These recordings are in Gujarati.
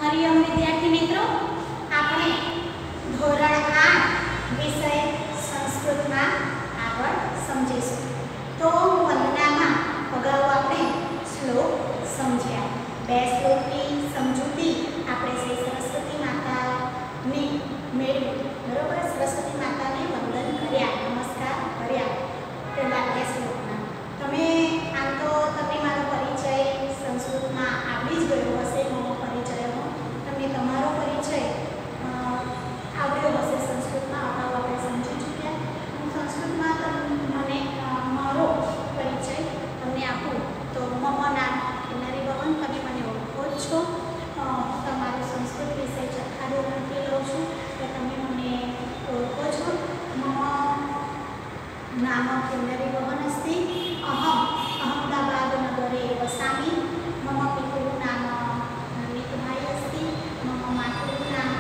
हरिओम विद्यार्थी मित्रों, આપણે ધોરણ 8 વિષય સંસ્કૃતમાં આગળ સમજીશું। તો વંદનામાં અગાઉ આપણે શ્લોક સમજ્યા। બે શ્લોકની સમજૂતી આપણે શ્રી સરસ્વતી માતાની મેળવી, બરોબર। સરસ્વતી માતાને વંદન કર્યા, નમસ્કાર કર્યા પહેલા બે શ્લોકના। તમે આમ તો તમે મારો પરિચય સંસ્કૃતમાં આવડી જ ગયો હશે, મારો પરિચયનો તમને તમારો પરિચય આવડ્યો હશે સંસ્કૃતમાં, અગાઉ આપણે સમજી ચૂક્યા। હું સંસ્કૃતમાં મને મારો પરિચય તમને આપું તો મમ નામ કિન્નરી ભવન, તમે મને ઓળખો જ છો। તમારો સંસ્કૃત વિષય છઠ્ઠા ધોરણથી લઉં છું એટલે તમે મને ઓળખો છો। મમ નામ કિન્નરી ભવન અસ્તિ, અહમ અહમદાબાદ નગરે વસાमि, मम पितुः नाम मितभाई अस्ति, मम मातुः नाम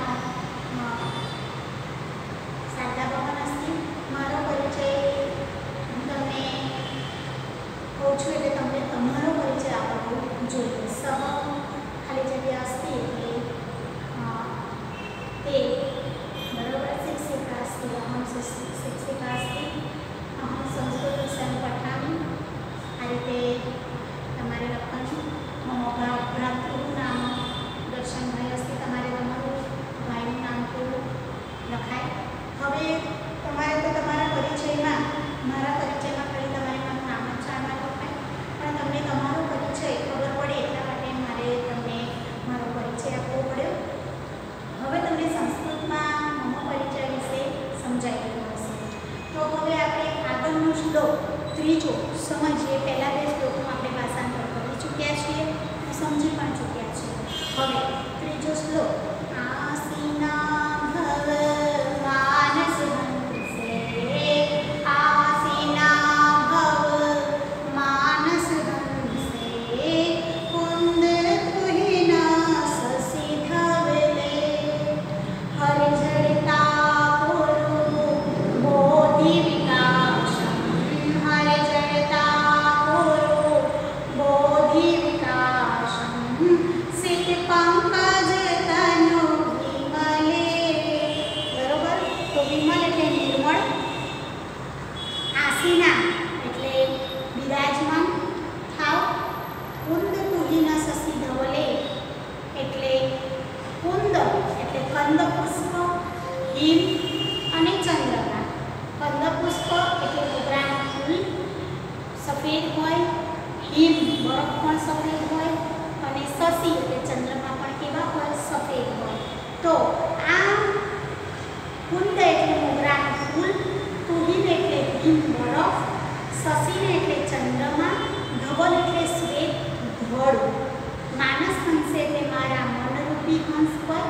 शारदा भवन अस्ति। मारो परिचय હું તમને કહું છું એટલે તમને તમારો પરિચય આપવો જોઈએ। સહ ખાલી જગ્યા અસ્તિ એટલે તે, બરાબર। શિક્ષિકા અસ્તિ, અહમ શિક્ષિકા અસ્તિ, અહમ સંસ્કૃત વિષયं પઠાमि। આ રીતે તમારે લખવાનું। મમ ભ્રાતૃ નામ દર્શનભાઈ અસ્તિ, તમારે તમારું ભાઈનું નામ થોડું લખાય। હવે તમારે તો તમારા પરિચયમાં, મારા પરિચયમાં ખાલી તમારે મારું નામ જ જાણવાનું થાય, પણ તમને તમારો પરિચય ખબર પડે એટલા માટે મારે તમને મારો પરિચય આપવો પડ્યો। હવે તમને સંસ્કૃતમાં મમ પરિચય વિશે સમજાઈ ગયું હશે। તો હવે આપણે આગળનો શ્લોક ત્રીજો સમજીએ। પહેલા બે શ્લોકમાં આપણે ભાષાંતર કરી ચૂક્યા છીએ, સમજી પણ ચૂક્યા છીએ। હવે ત્રીજો શ્લોક, આસીના ભવ માનસ હંસે, આસીના ભવ માનસ હંસે, કુંદ કુહિના સસી ધવલે, હરિજડિતા પુરુ બોધિ વિકાસમ, હરિજડિતા પુરુ બોધિ વિકાસમ, સિત પંકજ તનુ વિમલે, બરોબર। તો વિમલ એટલે નિર્મળ, આસીના એટલે બિરાજમાન થાવ, કુંદ તુહિન શશી ધવલે એટલે કુંદ એટલે કંદ પુષ્પ, હિમ અને ચંદ્રમા। કંદ પુષ્પ એટલે મોગરાનું ફૂલ સફેદ હોય, હિમ બરફ પણ સફેદ હોય, અને શશી એટલે ચંદ્રમા પણ કેવા હોય, સફેદ હોય। તો આ કુંદ એટલે મોગરાનું ફૂલ, તુહિન એટલે હિમ બરફ, શશીને એટલે ચંદ્રમા, ધવલ એટલે શ્વેત ધડ, માનસ હંસ એટલે મારા મનરૂપી હંસ પર,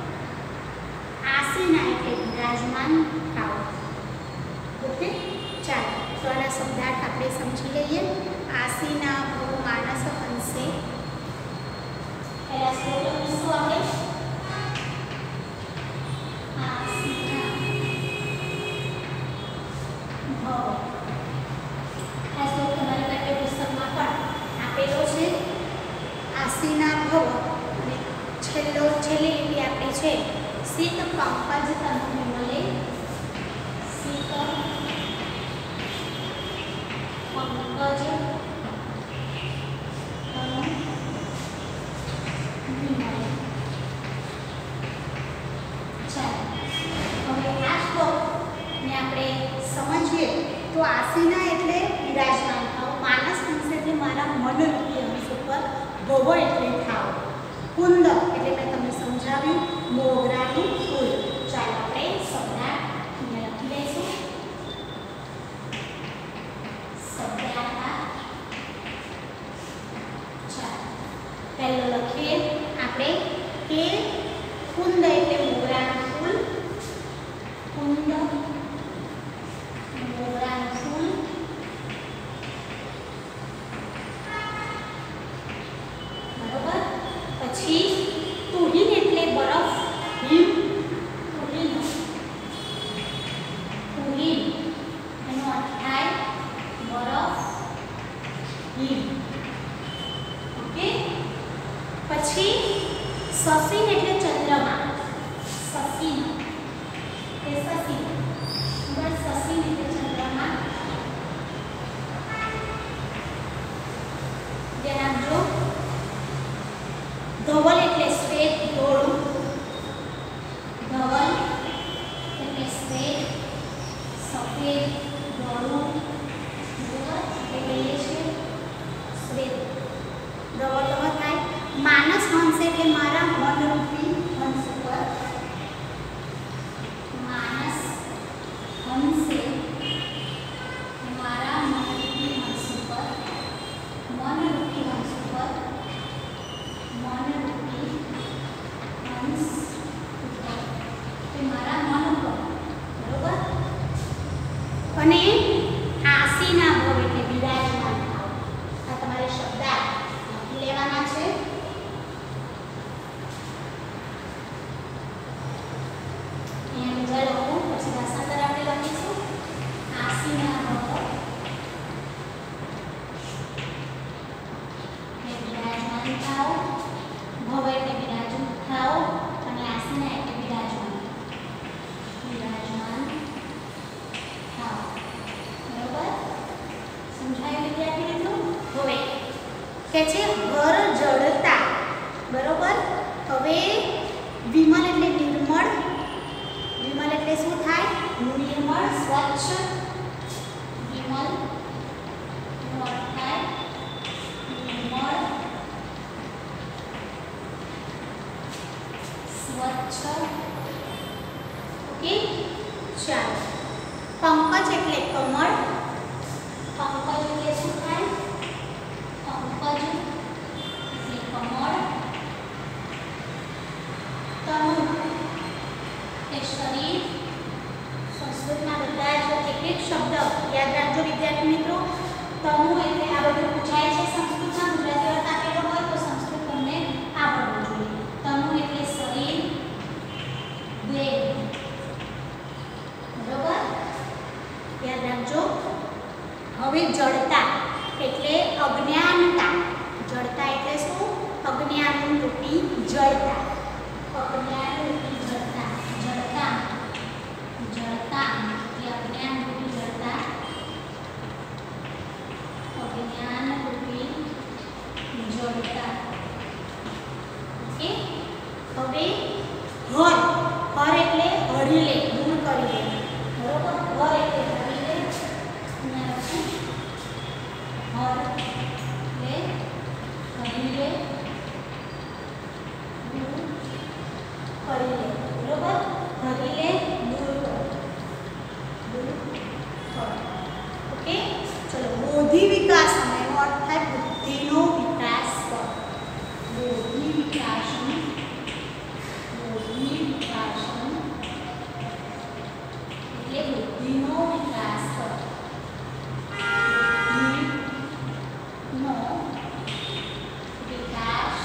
આસીના એટલે વિરાજમાન થાવ। ઓકે, ચાલો તો આના શબ્દાર્થ આપણે સમજી લઈએ। આસીના ભવ માનસ હંસે, પહેલા શ્લોક લખીશું આપણે। આસીના ભવ, આ શ્લોક તમારી પાઠ્યપુસ્તકમાં પણ આપેલો છે। આસીના ભવ અને છેલ્લી લીટી આપણી છે, સિત પંકજ તનુ વિમલે, સિત પંકજ તનુ વિમલે। ચાલો હવે આ શ્લોકને આપણે સમજીએ તો આસીના એટલે વિરાજમાન થાવ, માનસ હંસ એટલે મારા મનરૂપી હંસ ઉપર, ભવ એટલે થાવ, કુંદ એટલે મેં તમને સમજાવ્યું મોગરાનું ફૂલ। ચાલો આપણે શબ્દાર્થ અહીંયા લખી લઈશું। શબ્દાર્થ ચાલો પહેલો લખીએ આપણે કે કુંદ એટલે મોગરાનું ફૂલ, કુંદ મોગરાનું ફૂલ, બરોબર। પછી તુહિન એટલે બરફ, હિમ, તુહિન, તુહિન એનો અર્થ થાય બરફ, હિમ। ઓકે, પછી સસીન એટલે ચંદ્રમા. સસીન એ સસીન. બસ સસીન એટલે ચંદ્રમા. ધ્યાન આપજો. ધવલ એટલે શ્વેત ધોળું. ધવલ એટલે શ્વેત સફેદ ધોળું. બરાબર એટલે કહીએ છીએ શ્વેત. ધવલ થાય. માનસ હંસ એટલે મારા મનરૂપી હંસ ઉપર. માનસ હંસે મારા મનરૂપી હંસ ઉપર. મનરૂપી હંસ ઉપર. મનરૂપી હંસ ઉપર તે મારા મન ઉપર. બરોબર. અને આસીના ભવ એટલે વિરાજમાન થાવ. આ તમારે શબ્દ લખી લેવાના છે. કે છે હર જડતા. બરોબર. હવે વિમલ એટલે નિર્મળ. વિમલ એટલે શું થાય? નિર્મળ સ્વચ્છ. વિમલ નો અર્થ થાય નિર્મળ સ્વચ્છ. ઓકે ચાલો. પંકજ એટલે કમળ. પંકજ એટલે શું થાય? પંકજ એટલે કમળ. તનુ એ શરીર. સંસ્કૃતમાં બધા જ એક એક શબ્દ યાદ રાખજો વિદ્યાર્થી મિત્રો. તનુ એટલે આ બધું પૂછાય છે સંસ્કૃતમાં. ગુજરાતી અર્થ આપેલો હોય તો સંસ્કૃત તમને આવડવું જોઈએ. તનુ એટલે શરીર. દેહ. બરોબર યાદ રાખજો. હવે જડતા એટલે અજ્ઞાનતા. જડતા એટલે શું? અજ્ઞાન રૂપી જડતા. અજ્ઞાન રૂપી જડતા. જડતા જડતા એટલે અજ્ઞાન રૂપી જડતા. અજ્ઞાન રૂપી જડતા. ઓકે. હવે હર. હર એટલે હરી લે, દૂર કરી લે. બરોબર. હર એટલે હરી લે. અહીંયા લખું હર એટલે હરી લે, દૂર કરી લે. બરોબર. હરી લે, દૂર કર. દૂર કર. ઓકે. ચલો. બોધિ વિકાસ એનો અર્થ થાય બુદ્ધિનો વિકાસ કર. બોધિ વિકાસન. બોધિ વિકાસન એટલે બુદ્ધિનો વિકાસ કર. બુદ્ધિનો વિકાસ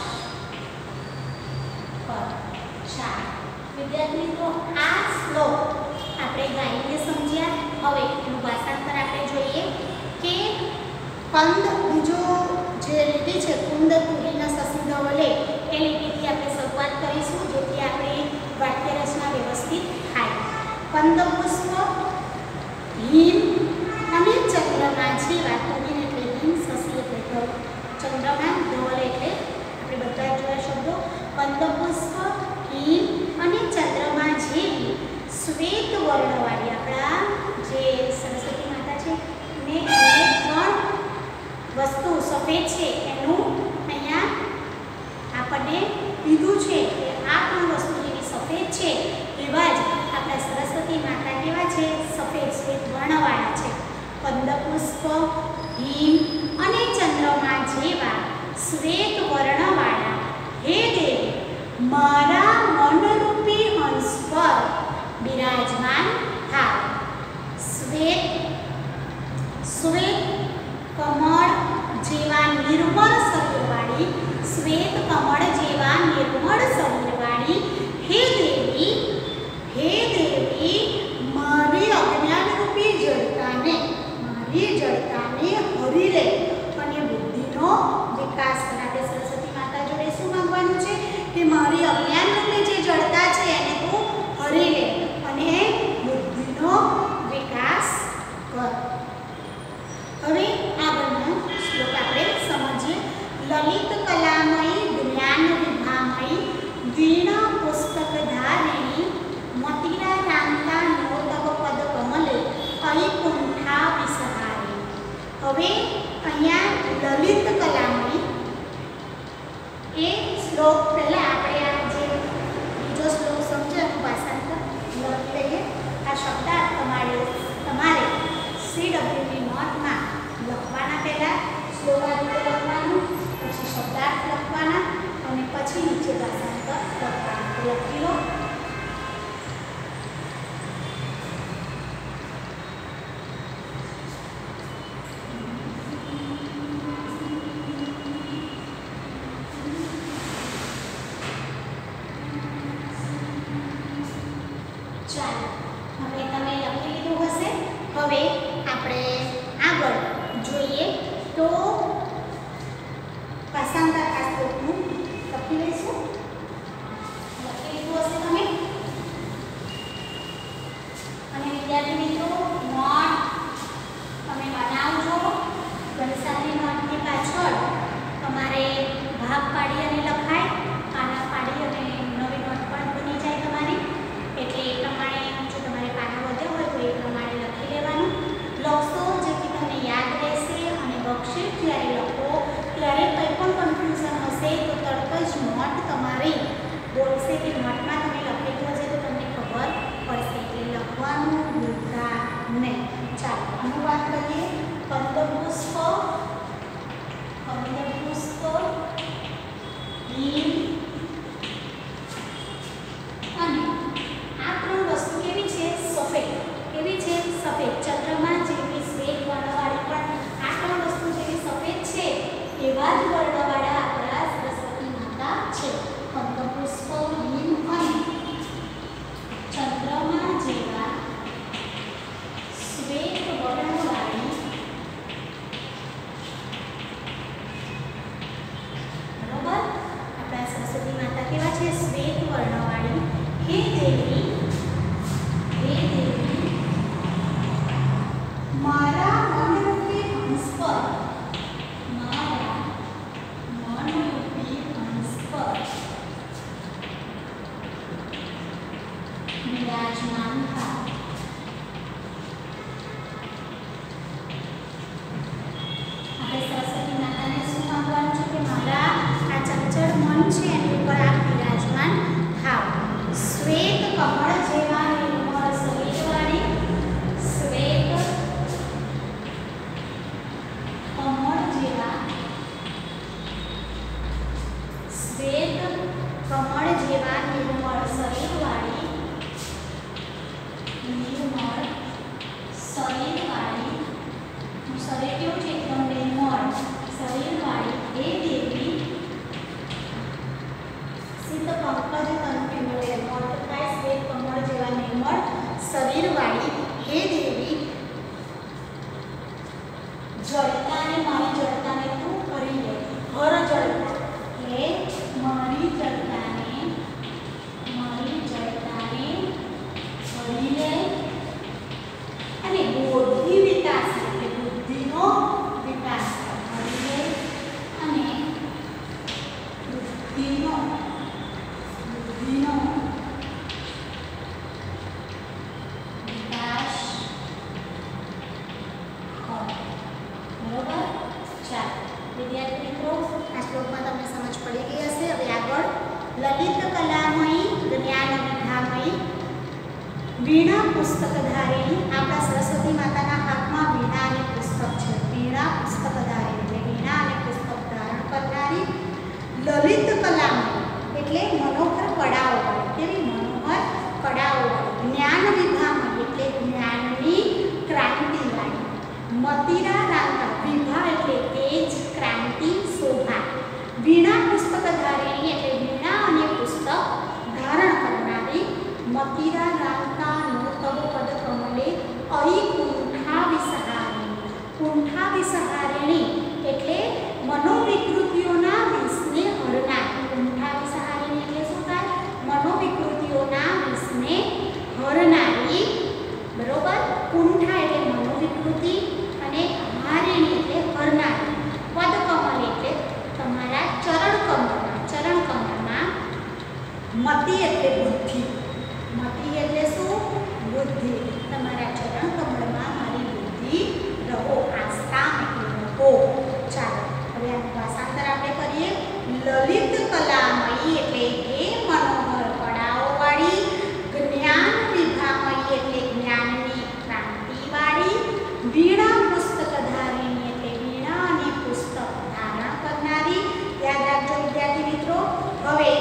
કર. ચાલો વિદ્યાર્થી મિત્રો, આ શ્લોક આપણે ગાઈને સમજ્યા. હવે એનું ભાષાંતર આપણે જોઈએ કે કંદ બીજો જે લીટી છે કુંદ તુહિન શશી ધવલે એ લીટીથી આપણે શરૂઆત કરીશું જેથી આપણી વાક્ય રચના વ્યવસ્થિત થાય. કંદ પુષ્પ, હિમ અને ચંદ્રમા જેવા. તુહિન એટલે હિમ, શશી એટલે ચંદ્રમા, ધવલ એટલે આપણે બધા જોયા શબ્દો. કંદ પુષ્પ, હિમ અને ચંદ્રમા જેવી શ્વેત વર્ણવાળી આપણા જે સરસ્વતી માતા છે ને એને ત્રણ વસ્તુ સફેદ છે એનું અહીંયા આપણને કીધું છે કે આ ત્રણ વસ્તુ જેવી સફેદ છે એવા જ આપણા સરસ્વતી માતા કેવા છે? સફેદ શ્વેત વર્ણવાળા છે. કંદ પુષ્પ, હિમ અને ચંદ્રમા જેવા શ્વેત વર્ણવાળા હે દેવી મારા મનરૂપી હંસ પર બિરાજમાન થાવ. શ્વેત શ્વેત કમળ જેવા નિર્મળ શરીરવાળી, શ્વેત કમળ જેવા નિર્મળ શરીરવાળી હે દેવી મારી અજ્ઞાનરૂપી જડતાને હરી લે અને બુદ્ધિનો વિકાસ કરે. આપણે સરસ્વતી માતા જોડે શું માંગવાનું છે કે મારી હવે અહીંયા લલિત કલામણી એ શ્લોક પહેલા આપણે આ જે બીજો શ્લોક સમજવાનું ભાષાંતર લખી લઈએ. આ શબ્દાર્થ તમારે CWP નોટમાં લખવાના પહેલા શ્લોકાર્થ લખવાનું, પછી શબ્દાર્થ લખવાના અને પછી નીચે ભાષાંતર લખવાનું. લખી લો. ચાલો, હવે તમે લખી લીધું હશે. હવે આપણે આગળ જોઈએ તો ભાષાંતર આ શ્લોકનું લખી લઈશું. લખી લીધું હશે તમે. અને વિદ્યાર્થી મિત્રો, નોટ તમે બનાવજો. ઘનસાની નોટની પાછળ તમારે ભાગ પાડી અને લખાય, પાના પાડી અને નવી નોટ પણ બની જાય તમારી. એટલે એ પ્રમાણે જો તમારે પાના વધ્યા હોય તો એ પ્રમાણે લખી લેવાનું. લખશો જેથી તમને યાદ રહેશે અને વર્કશીટ જ્યારે લખો ત્યારે કંઈ પણ કન્ફ્યુઝન હશે તો તરત જ નોટ તમારી બોલશે કે નોટમાં તમે લખેલું હશે તો તમને ખબર પડશે. એટલે લખવાનું ભૂલતા નહીં. ચાલો, અનુવાદ કરીએ. કંદપુષ્પ, લીલ અને આ ત્રણ વસ્તુ કેવી છે? સફેદ. કેવી છે? સફેદ. ચંદ્રમા જેવી શ્વેત વર્ણવાળી પણ આ ત્રણ વસ્તુ જેવી સફેદ છે એવા જ વર્ણવાળા આપણા સરસ્વતી માતા છે. કંદપુષ્પ, લીલ અને ચંદ્રમા જેવા શ્વેત વર્ણવાળી સરસ્વતી માતા કેવા છે? શ્વેત વર્ણવાળી. હે દેવી, મારા મનરૂપી હંસ પર, મારા મનરૂપી હંસ પર બિરાજમાન થાઓ. આપણે સરસ્વતી માતાને શું માંગવાનું છે કે મારા આ ચંચળ મન છે એની ઉપર આપ બિરાજમાન થાવ. શ્વેત કમળ જેવા નિર્મળ શરીરવાળી, શ્વેત કમળ જેવા, શ્વેત કમળ જેવા નિર્મળ શરીરવાળી, નિર્મળ શરીરવાળી, શરીર કેવું છે? એકદમ નિર્મળ શરીરવાળી એ દેવી સિદ્ધ પંકજ તનુ મળે મોટ થાય શ્વેત કમળ જેવા નિર્મળ શરીરવાળી હે દેવી, જળતાને મારી જળતાને તું કરી લે. હર જળતા હે મારી જળતાને કરી લે. અને બુદ્ધિ વિકાસ એટલે બુદ્ધિનો વિકાસ કરી લે. અને બુદ્ધિનો વિકાસ કર. બરોબર? ચાલો વિદ્યાર્થી મિત્રો, આ શ્લોકમાં તમને સમજ પડી ગઈ હશે. હવે આગળ લલિત કલામયી, જ્ઞાન વિદ્યામયી, વીણા પુસ્તકધારિણી. આપણા સરસ્વતી માતાના હાથમાં વીણા અને પુસ્તક છે. વીણા પુસ્તકધારિણી એટલે વીણા અને પુસ્તક ધારણ કરનારી. લલિત કલામયી એટલે મનોહર કળાઓવાળી. કેવી? મનોહર કળાઓવાળી. જ્ઞાન વિભામયી એટલે જ્ઞાનની ક્રાંતિવાળી. મતિરા રાંતા, વિભા એટલે તેજ, ક્રાંતિ, શોભા. વીણા પુસ્તકધારિણી એટલે વીણા અને પુસ્તક ધારણ કરનારી. મતિરા રાંતા નો તવ પદ કમલે અહી કુંઠા વિસહારિણી. કુંઠા વિસહારિણી એટલે મનોવિકૃતિઓના વિષને હરનારી. કુંઠા વિસહારિણી એટલે શું થાય? મનોવિકૃતિઓના વિષને હરનારી. બરોબર? કુંઠા એટલે મનોવિકૃતિ અને હારિણી એટલે હરનારી. પદ કમલ એટલે તમારા ચરણ કમળમાં. મતિ એટલે બુદ્ધિ. મતિ એટલે શું? બુદ્ધિ. તમારા ચરણ કમળમાં મારી બુદ્ધિ રહો. આસ્થા એટલે ઓ. ચાલો હવે આનું ભાષાંતર આપણે કરીએ. લલિત કલામયી એટલે કે મનોહર કળાઓવાળી, જ્ઞાન વિભામયી એટલે જ્ઞાનની ક્રાંતિવાળી, વીણા પુસ્તકધારિણી એટલે વીણા અને પુસ્તક ધારણ કરનારી. યાદ રાખજો વિદ્યાર્થી મિત્રો. હવે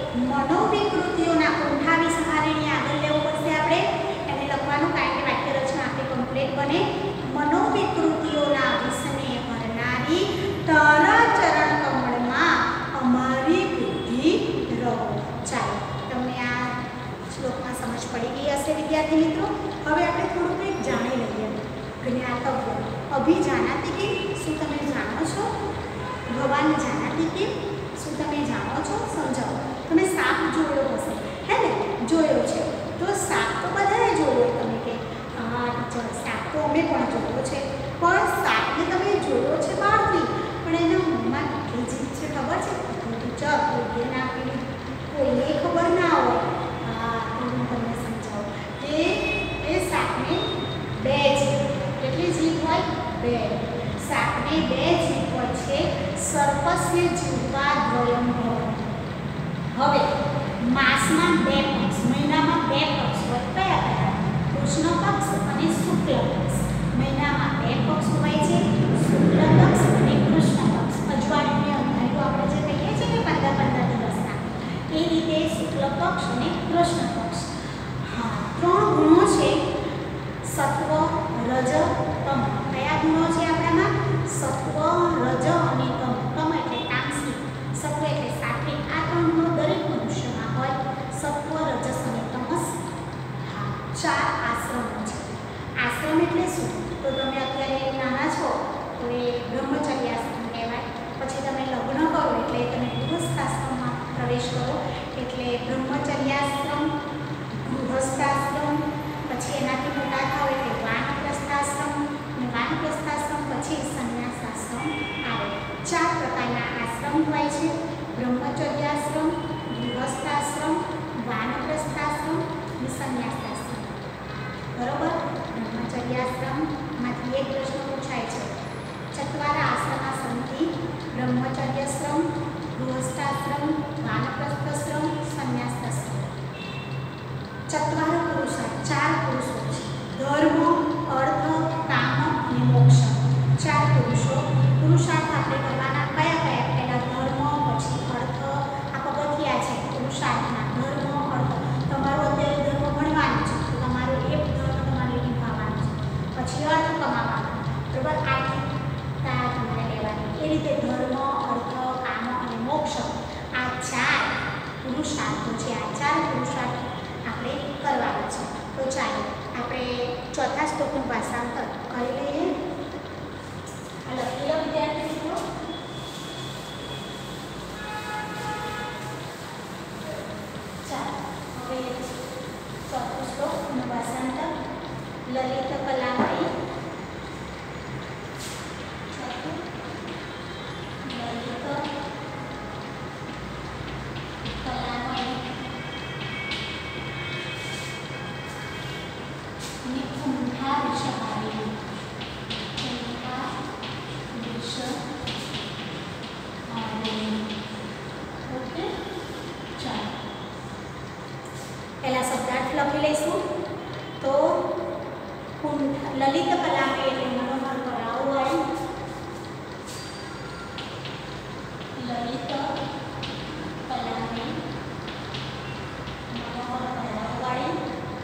મનોવિકૃતિઓના કુંઠાવી સહારીની આગળ લેવું પડશે આપણે. એને લખવાનું કારણ કે વાક્ય રચના આપણી કમ્પ્લીટ બને. મનોવિકૃતિઓના વિષને ભરનારી, તારા ચરણ કમળમાં અમારી બુદ્ધિ રહો. ચાલો તમને આ શ્લોકમાં સમજ પડી ગઈ હશે વિદ્યાર્થી મિત્રો. હવે આપણે થોડું કંઈક જાણી લઈએ. જ્ઞાતવ્ય અભિજાનાતિ કે શું તમે જાણો છો? ભગવાન જાનાતિ કે શું તમે જાણો છો? સમજાવો. તમે સાપ જોયો હશે, હે ને? જોયો છે તો સાપ તો બધાએ જોયો. તમે કે હા ટીચર સાપ તો અમે પણ જોયો છે, પણ સાપને તમે જોયો છે બહારથી, પણ એના મોંમાં કેટલી જીભ છે ખબર છે? ટીચર કોઈએ ના પીડી, કોઈને ખબર ના હોય. હા તો હું તમને સમજાવું કે એ સાપને બે જીભ. કેટલી જીભ હોય? બે. સાપને બે જીભ હોય છે. સર્પસ્ય જીહ્વા દ્વયમ ભવતિ. હવે માસમાં બે પક્ષ, મહિનામાં બે પક્ષ હોય. કયા કયા? કૃષ્ણ પક્ષ અને શુક્લ પક્ષ. મહિનામાં બે પક્ષ હોય છે, શુક્લ પક્ષ અને કૃષ્ણ પક્ષ. અજવાળીને અંધારું આપણે જે કહીએ છીએ કે 15 દિવસના, એ રીતે શુક્લ પક્ષ અને કૃષ્ણ પક્ષ. હા, ત્રણ ગુણો છે: સત્વ, રજ, તમ. કયા ગુણો છે આપણામાં? સત્વ, રજ અને તમ. તમ એટલે તામસિક, સત્વ એટલે સાત્વિક. આ ત્રણ ગુણો દરેક મનુષ્યમાં હોય. સત્વ, રજસ અને તમસ. હા, 4 આશ્રમો છે. આશ્રમ એટલે શું? તો તમે અત્યારે નાના છો તો એ બ્રહ્મચર્યાશ્રમ કહેવાય. પછી તમે લગ્ન કરો એટલે તમે ગૃહસ્થાશ્રમમાં પ્રવેશ કરો એટલે બ્રહ્મચર્યાશ્રમ, ગૃહસ્થાશ્રમ. પછી એનાથી મોટા થાવ એટલે વાનપ્રસ્થાશ્રમ, અને વાનપ્રસ્થાશ્રમ પછી સંન્યાસાશ્રમ આવે. 4 પ્રકારના આશ્રમ હોય છે: બ્રહ્મચર્યાશ્રમ, ગૃહસ્થાશ્રમ, વાનપ્રસ્થાશ્રમ અને સંન્યાસાશ્રમ. બરોબર? બ્રહ્મચર્યાશ્રમમાંથી એક પ્રશ્ન પૂછાય છે: ચત્વારા આશ્રમા સંતિ બ્રહ્મચર્યાશ્રમ, ગૃહસ્થાશ્રમ, વાનપ્રસ્થાશ્રમ, સંન્યાસાશ્રમ. ચત્વાર પુરુષાર્થ, 4 પુરુષો છે: ધર્મ, અર્થ, કામ અને મોક્ષ. 4 પુરુષો. પુરુષાર્થ આપણે કરવાના કયા કયા? પહેલા ધર્મ, પછી અર્થ. આ પગથિયા છે પુરુષાર્થના. ધર્મ, અર્થ. તમારું અત્યારે ધર્મ ભણવાનું છે તો તમારો એક ધર્મ તમારે નિભાવવાનો છે. પછી અર્થ કમાવાનો. બરાબર? આર્થિક તમારે લેવાની. એ રીતે ધર્મ, અર્થ, કામ અને મોક્ષ. આ 4 પુરુષાર્થો છે. આ 4 પુરુષાર્થ આપણે કરવાના છે. તો ચાલો આપણે ચોથા શ્લોકનું ભાષાંતર કરી લઈએ. આ લખી લો વિદ્યાર્થી મિત્રો. ચાલો હવે ચોથો શ્લોકનું ભાષાંતર. લલિત કલામયી. પહેલા શબ્દાર્થ લખી લઈશું. તો લલિત કલામયી એટલે મનોહર કળાઓવાળી. લલિત કલામયી, મનોહર કળાઓવાળી.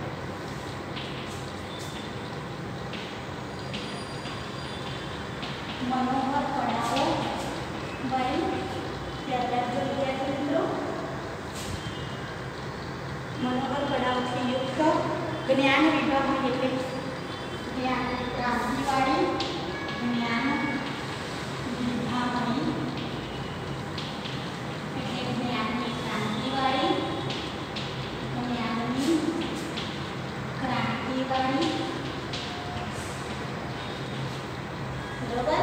મનોહર કળાઓવાળી. યાદ રાખજો વિદ્યાર્થી મિત્રો. મનોહર કળાઓથી યુક્ત. જ્ઞાન વિભાગમાં એટલે જ્ઞાન ક્રાંતિવાળી. જ્ઞાન વિભાગની એટલે જ્ઞાનની ક્રાંતિવાળી. જ્ઞાનની ક્રાંતિવાળી. બરોબર?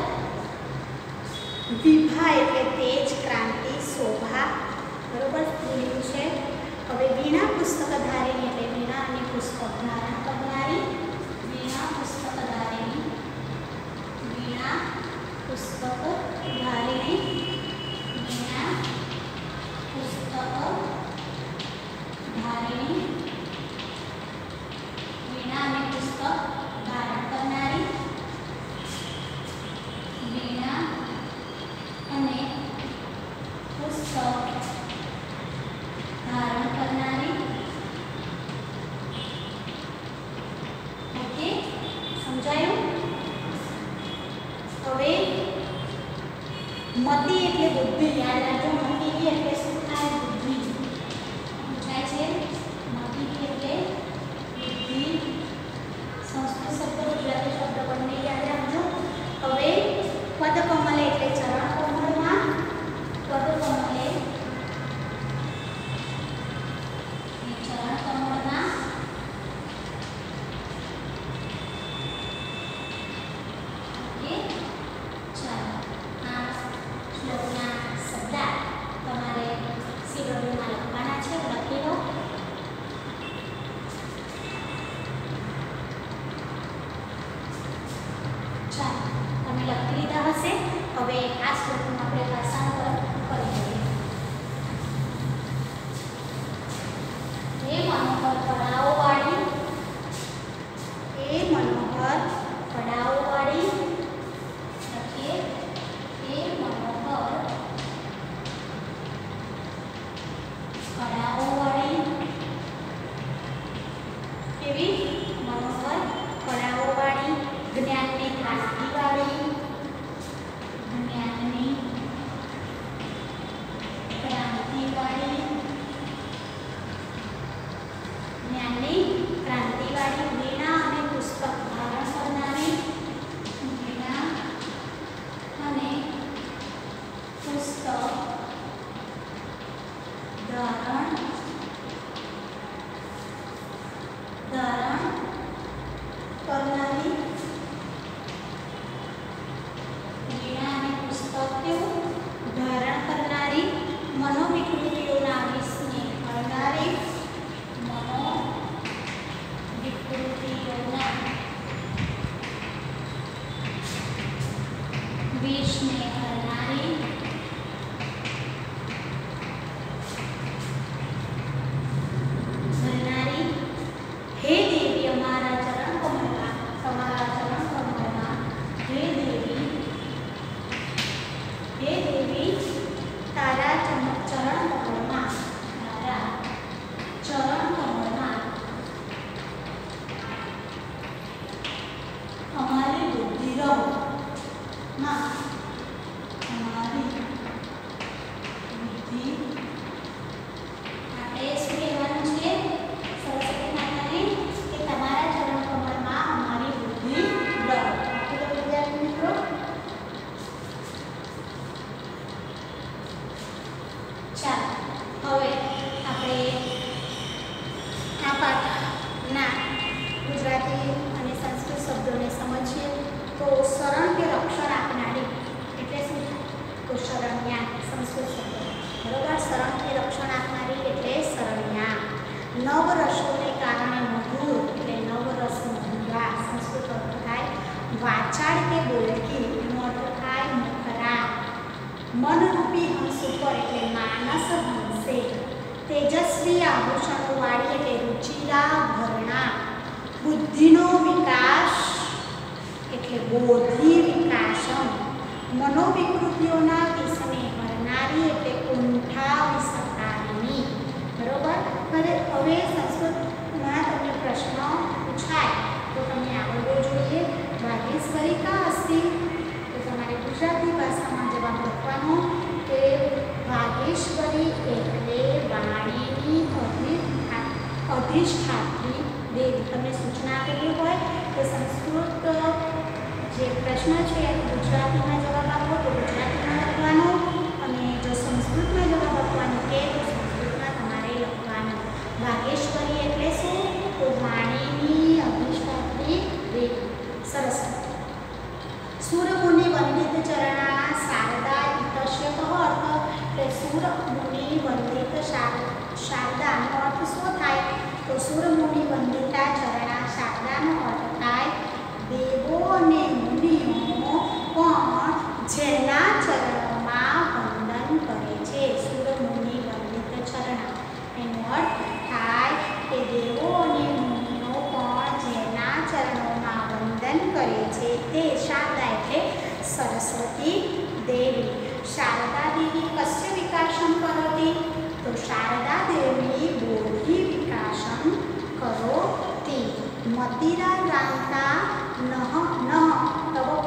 વિભા એટલે તેજ, ક્રાંતિ, શોભા. બરોબર? સ્ત્રીલિંગ છે. હવે વીણા પુસ્તકધારિણી એટલે વીણા અને પુસ્તક ધારણ કરનારી. વીણા પુસ્તકધારિણી. વીણા બુદ્ધિ યાદ રાખજો મતીરી એટલે શું થાય બુદ્ધિ પૂછાય છે મતીરી એટલે બુદ્ધિ સંસ્કૃત શબ્દ ગુજરાતી શબ્દ બંને યાદ રાખજો હવે પદકમલે એટલે ચરણ કમળમાં પદકમલે ચરણ કમળમાં ઓકે ચાલો આ શ્લોકના શબ્દ તમારે શિરોડમાં લખવાના છે લખી લો ચાલો તમે લખી લીધા હશે હવે આ શ્લોકનું આપણે ભાષાંતર કરી લઈએ હે મનોહર પડાઓવાળી હે મનોહર પડાઓવાળી લખીએ હે મનોહર પડાઓવાળી કેવી મનોહર પડાઓવાળી જ્ઞાનની ક્રાંતિવાળી જ્ઞાનની ક્રાંતિવાળી જ્ઞાનની ક્રાંતિવાળી વીણા અને પુસ્તક ધારણ કરનારી વીણા અને પુસ્તક ધારણ કરનારી વીણા અને પુસ્તક કેવું ધારણ કરનારી મનોવિકૃતિઓના વિષને હરનારી મનોવિકૃતિઓના વિષને હરનારી હે દેવી અમારા ચરણ કમળમાં તમારા ચરણ કમળમાં હે દેવી તારા ચરણ કમળમાં તારા ચરણ કમળમાં અમારી બુદ્ધિ રહો માં અમારી બુદ્ધિ આપણે શું કહેવાનું છે સરસ્વતી માતાને કે તમારા ચરણ કમળમાં અમારી બુદ્ધિ રહો તો વિદ્યાર્થી મિત્રો ચાલો હવે આપણે આ પાઠના ગુજરાતી અને સંસ્કૃત શબ્દોને સમજીએ તો શરણ કે રક્ષણ આપનારી એટલે શું તો શરણ્યા સંસ્કૃત શબ્દ બરોબર શરણ કે રક્ષણ આપનારી એટલે શરણ્યા નવરસોને કારણે મધુર એટલે નવરસ મધુરા સંસ્કૃત અર્થ થાય વાચાળ કે બોલકી એનો અર્થ થાય મુખરા મનરૂપી હંસ ઉપર એટલે માનસ હંસે તેજસ્વી આભૂષણો વાળી એટલે રુચિરા ભરણા બુદ્ધિનો વિકાસ એટલે બોધિ વિકાસમ મનોવિકૃતિઓના વિષને હરનારી એટલે કુંઠા વિસકારિણી બરોબર હવે સંસ્કૃતમાં તમને પ્રશ્ન પૂછાય તો તમને આવડવો જોઈએ ભાગ્યેશ્વરી કા અસ્તિ તો તમારે ગુજરાતી ભાષામાં જવાબ લખવાનો કે ભાગ્યેશ્વરી એટલે વાણીની અધિષ્ઠાત્રી દેવી તમને સૂચના આપેલી હોય તો સંસ્કૃત જે પ્રશ્ન છે એ ગુજરાતીમાં જવાબ આપો તો ગુજરાતીમાં લખવાનો અને જો સંસ્કૃતમાં જવાબ આપવાનો કે તો સંસ્કૃતમાં તમારે લખવાનો ભાગ્યેશ્વરી એટલે શું તો વાણીની અધિષ્ઠાત્રી દેવી સરસ સુરમુનિ વંદિત ચરણા શારદા ઇતસ્ય કહો અર્થ એટલે સુરમુનિ વંદિત શારદાનો અર્થ શું થાય તો સુરમુનિ વંદિતા ચરણા શારદાનો અર્થ થાય દેવો અને મુનિઓ પણ જેના ચરણોમાં વંદન કરે છે સુરમુનિ વંદિત ચરણા એનો અર્થ થાય કે દેવો અને મુનિઓ પણ જેના ચરણોમાં વંદન કરે છે તે શારદા એટલે સરસ્વતી દેવી શારદા દેવી કસ્ય વિકાસમ કરોતિ તો શારદા દેવી બોધિ વિકાસમ કરોતિ મતિરા રાંતા નહ તવ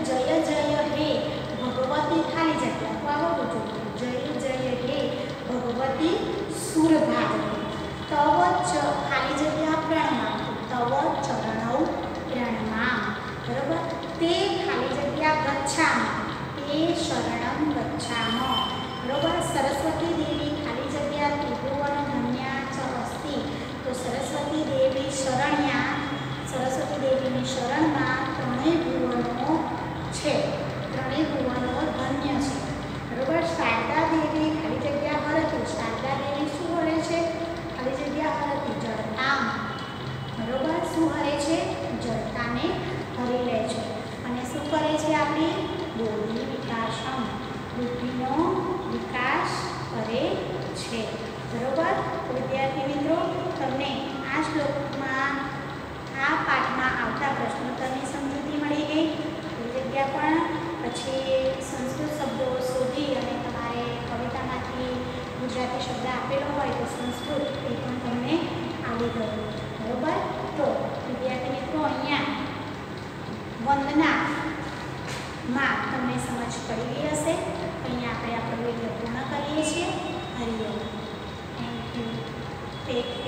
જય જય હે ભગવતી ખાલી જગ્યા તો આવડવું જોઈએ જય જય હે ભગવતી સુરભાગવતી તવ ચ ખાલી જગ્યા પ્રણમામ તવ ચરણૌ પ્રણમામ બરોબર તે ખાલી જગ્યા ગચ્છામઃ તે શરણમ ગચ્છામઃ બરોબર સરસ્વતી દેવી ખાલી જગ્યા ત્રિભુવન ધન્યા ચ અસ્તિ તો સરસ્વતી દેવી શરણ્યા સરસ્વતી દેવીની શરણમાં ત્રણેય ભુવનો છે ત્રણેય ભુવનો ધન્ય છે બરોબર શારદા દેવી ખાલી જગ્યા હરતી શારદા દેવી શું હરે છે ખાલી જગ્યા હરતી જળતામ બરોબર શું હરે છે જળતાને હરી લે છે અને શું કરે છે આપણી બુદ્ધિ વિકાસમ બુદ્ધિનો વિકાસ કરે છે બરોબર વિદ્યાર્થી મિત્રો તમને આ શ્લોકમાં આ પાઠમાં આવતા પ્રશ્નોત્તરની સમજૂતી મળી ગઈ એ જગ્યા પણ પછી સંસ્કૃત શબ્દો શોધી અને તમારે કવિતામાંથી ગુજરાતી શબ્દ આપેલો હોય તો સંસ્કૃત એ પણ તમને આવડી ગયું બરોબર તો વિદ્યાર્થી મિત્રો અહીંયા વંદનામાં તમને સમજ પડી ગઈ હશે અહીંયા આપણે આપણો વિડીયો પૂર્ણ કરીએ છીએ હરિઓમ થેન્ક યુ ટેક